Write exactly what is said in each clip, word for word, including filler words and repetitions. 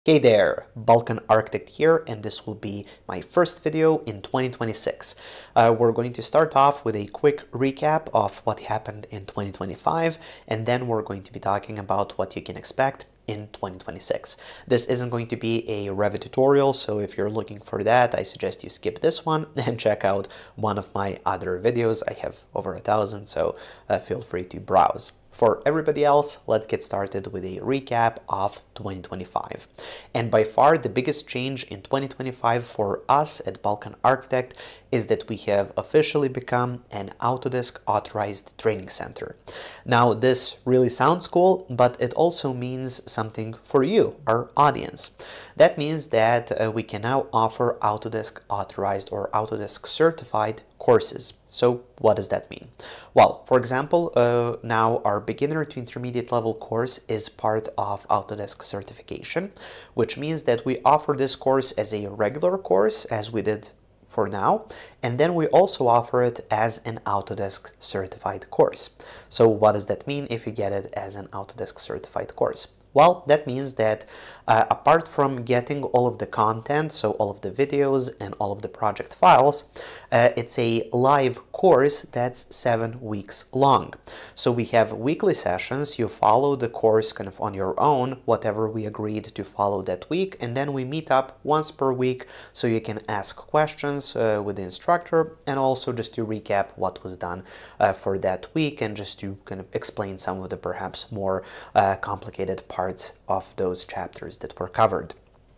Hey there, Balkan Architect here, and this will be my first video in twenty twenty-six. Uh, we're going to start off with a quick recap of what happened in twenty twenty-five, and then we're going to be talking about what you can expect in twenty twenty-six. This isn't going to be a Revit tutorial, so if you're looking for that, I suggest you skip this one and check out one of my other videos. I have over a thousand, so uh, feel free to browse. For everybody else, let's get started with a recap of twenty twenty-five. And by far the biggest change in twenty twenty-five for us at Balkan Architect is that we have officially become an Autodesk authorized training center. Now this really sounds cool, but it also means something for you, our audience. That means that uh, we can now offer Autodesk authorized or Autodesk certified courses. So what does that mean? Well, for example, uh, now our beginner to intermediate level course is part of Autodesk certification, which means that we offer this course as a regular course, as we did for now, and then we also offer it as an Autodesk certified course. So what does that mean if you get it as an Autodesk certified course? Well, that means that uh, apart from getting all of the content, so all of the videos and all of the project files, uh, it's a live course that's seven weeks long. So we have weekly sessions. You follow the course kind of on your own, whatever we agreed to follow that week, and then we meet up once per week so you can ask questions uh, with the instructor, and also just to recap what was done uh, for that week, and just to kind of explain some of the perhaps more uh, complicated parts parts of those chapters that were covered.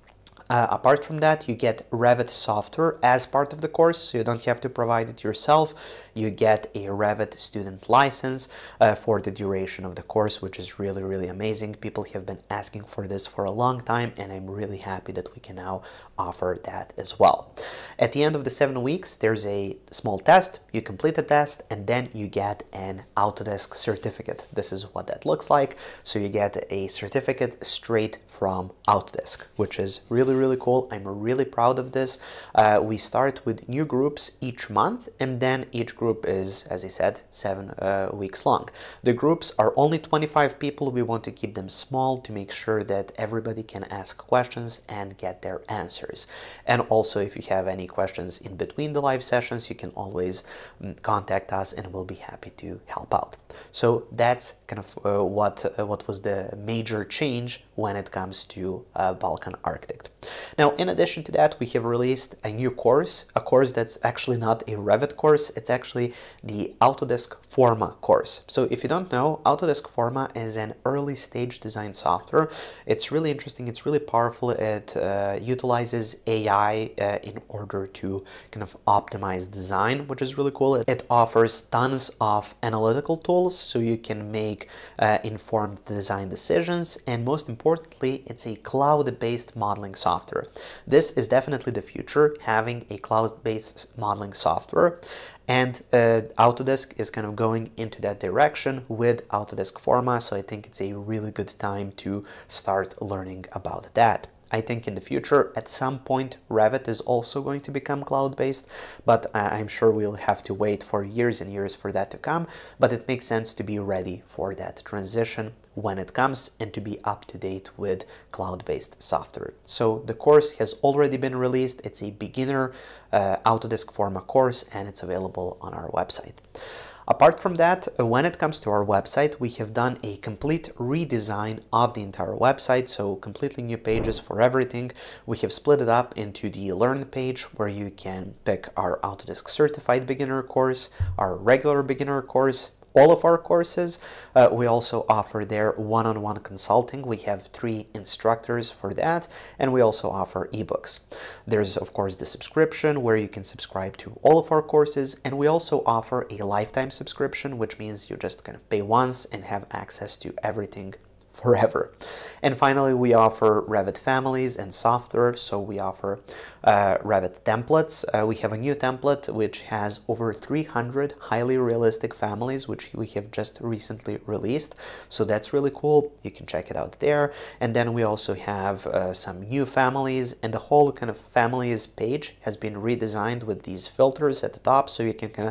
Uh, apart from that, you get Revit software as part of the course, so you don't have to provide it yourself. You get a Revit student license uh, for the duration of the course, which is really, really amazing. People have been asking for this for a long time, and I'm really happy that we can now offer that as well. At the end of the seven weeks, there's a small test. You complete the test, and then you get an Autodesk certificate. This is what that looks like. So you get a certificate straight from Autodesk, which is really, really cool. I'm really proud of this. Uh, we start with new groups each month, and then each group is, as I said, seven uh, weeks long. The groups are only twenty-five people. We want to keep them small to make sure that everybody can ask questions and get their answers. And also, if you have any questions in between the live sessions, you can always um, contact us, and we'll be happy to help out. So that's kind of uh, what uh, what was the major change when it comes to uh, Balkan Architect. Now, in addition to that, we have released a new course, a course that's actually not a Revit course. It's actually the Autodesk Forma course. So if you don't know, Autodesk Forma is an early stage design software. It's really interesting. It's really powerful. It uh, utilizes A I uh, in order to kind of optimize design, which is really cool. It offers tons of analytical tools so you can make uh, informed design decisions, and most importantly, it's a cloud-based modeling software. This is definitely the future, having a cloud-based modeling software, and uh, Autodesk is kind of going into that direction with Autodesk Forma, so I think it's a really good time to start learning about that. I think in the future, at some point, Revit is also going to become cloud-based, but I'm sure we'll have to wait for years and years for that to come, but it makes sense to be ready for that transition when it comes and to be up to date with cloud-based software. So the course has already been released. It's a beginner uh, Autodesk Forma course, and it's available on our website. Apart from that, when it comes to our website, we have done a complete redesign of the entire website, so completely new pages for everything. We have split it up into the Learn page, where you can pick our Autodesk Certified Beginner course, our regular beginner course, all of our courses. Uh, we also offer there one-on-one consulting. We have three instructors for that, and we also offer ebooks. There's of course the subscription, where you can subscribe to all of our courses, and we also offer a lifetime subscription, which means you just kind of pay once and have access to everything forever. And finally, we offer Revit families and software. So we offer uh, Revit templates. Uh, we have a new template which has over three hundred highly realistic families, which we have just recently released. So that's really cool. You can check it out there. And then we also have uh, some new families, and the whole kind of families page has been redesigned with these filters at the top, so you can kind of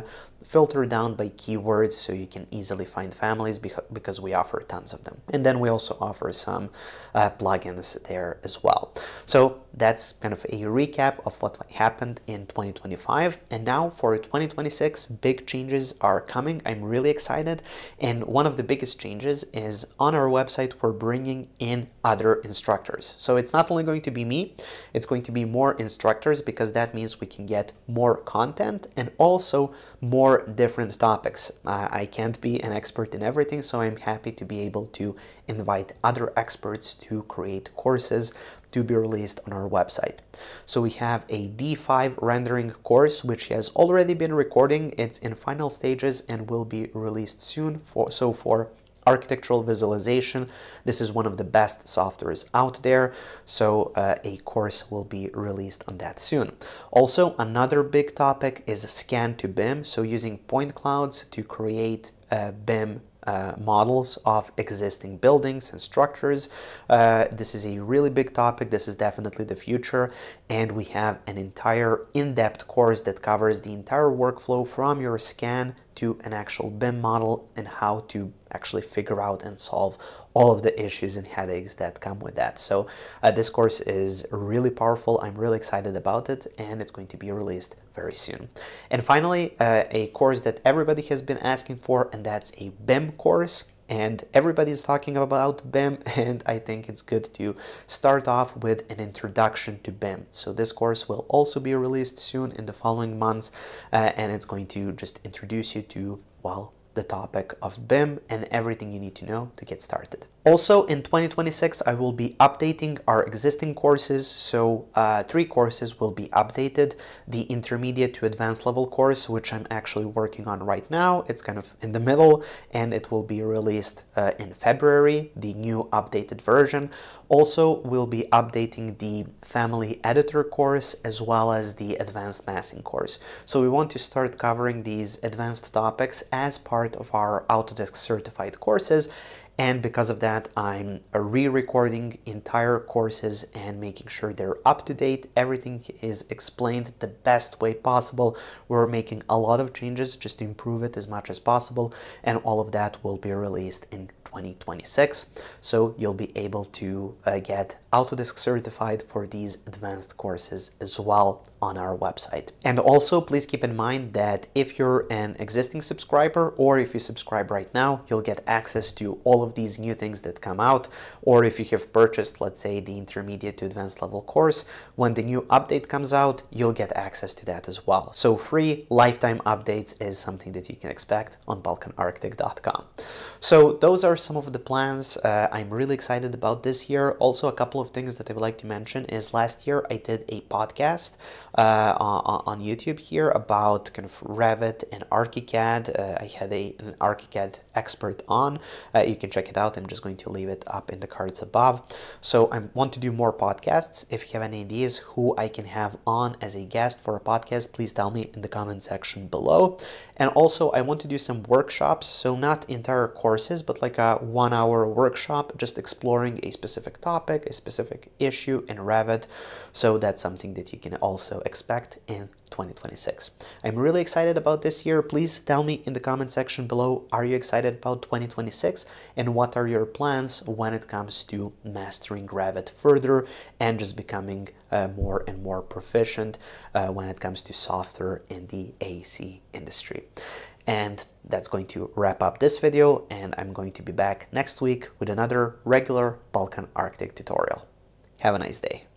filter down by keywords so you can easily find families because we offer tons of them. And then we also offer some uh, plugins there as well. So that's kind of a recap of what happened in twenty twenty-five. And now for twenty twenty-six, big changes are coming. I'm really excited. And one of the biggest changes is on our website, we're bringing in other instructors. So it's not only going to be me, it's going to be more instructors, because that means we can get more content and also more different topics. Uh, I can't be an expert in everything, so I'm happy to be able to invite other experts to create courses to be released on our website. So we have a D five rendering course, which has already been recording. It's in final stages and will be released soon. For so for architectural visualization, this is one of the best softwares out there, so uh, a course will be released on that soon. Also, another big topic is scan to B I M, so using point clouds to create uh, B I M Uh, models of existing buildings and structures. Uh, this is a really big topic. This is definitely the future, and we have an entire in-depth course that covers the entire workflow from your scan to an actual B I M model and how to actually figure out and solve all of the issues and headaches that come with that. So uh, this course is really powerful. I'm really excited about it, and it's going to be released very soon. And finally, uh, a course that everybody has been asking for, and that's a B I M course. And everybody's talking about B I M, and I think it's good to start off with an introduction to B I M. So this course will also be released soon in the following months, uh, and it's going to just introduce you to, well, the topic of B I M and everything you need to know to get started. Also, in twenty twenty-six, I will be updating our existing courses. So uh, three courses will be updated. The intermediate to advanced level course, which I'm actually working on right now. It's kind of in the middle, and it will be released uh, in February, the new updated version. Also, we'll be updating the family editor course as well as the advanced massing course. So we want to start covering these advanced topics as part of our Autodesk certified courses. And because of that, I'm re-recording entire courses and making sure they're up to date. Everything is explained the best way possible. We're making a lot of changes just to improve it as much as possible, and all of that will be released in twenty twenty-six. So you'll be able to uh, get Autodesk certified for these advanced courses as well on our website. And also, please keep in mind that if you're an existing subscriber, or if you subscribe right now, you'll get access to all of these new things that come out. Or if you have purchased, let's say, the intermediate to advanced level course, when the new update comes out, you'll get access to that as well. So free lifetime updates is something that you can expect on balkan architect dot com. So those are some of the plans. Uh, I'm really excited about this year. Also, a couple of things that I would like to mention is last year I did a podcast uh, on, on YouTube here about kind of Revit and ArchiCAD. Uh, I had a, an ArchiCAD expert on. Uh, you can check it out. I'm just going to leave it up in the cards above. So I want to do more podcasts. If you have any ideas who I can have on as a guest for a podcast, please tell me in the comment section below. And also, I want to do some workshops, so not entire courses, but like a one hour workshop, just exploring a specific topic, a specific issue in Revit. So that's something that you can also expect in twenty twenty-six. I'm really excited about this year. Please tell me in the comment section below, are you excited about twenty twenty-six? And what are your plans when it comes to mastering Revit further and just becoming uh, more and more proficient uh, when it comes to software in the A C industry? And that's going to wrap up this video, and I'm going to be back next week with another regular Balkan Architect tutorial. Have a nice day.